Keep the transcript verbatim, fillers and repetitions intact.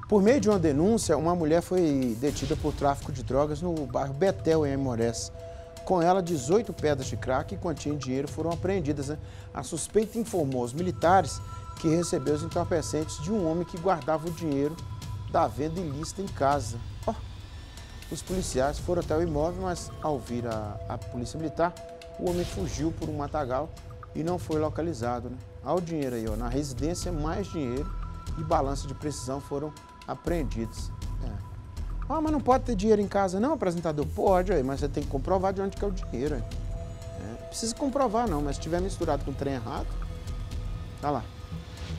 Por meio de uma denúncia, uma mulher foi detida por tráfico de drogas no bairro Betel, em Aimorés. Com ela, dezoito pedras de crack e quantia em dinheiro foram apreendidas, né? A suspeita informou aos militares que recebeu os entorpecentes de um homem que guardava o dinheiro da venda ilícita em casa. Oh, os policiais foram até o imóvel, mas ao vir a, a polícia militar, o homem fugiu por um matagal e não foi localizado, né? Olha o dinheiro aí, ó, na residência, mais dinheiro e balança de precisão foram apreendidos. É. Ah, mas não pode ter dinheiro em casa não, apresentador? Pode, aí, mas você tem que comprovar de onde que é o dinheiro. Aí. É. Precisa comprovar não, mas se tiver misturado com o trem errado, tá lá.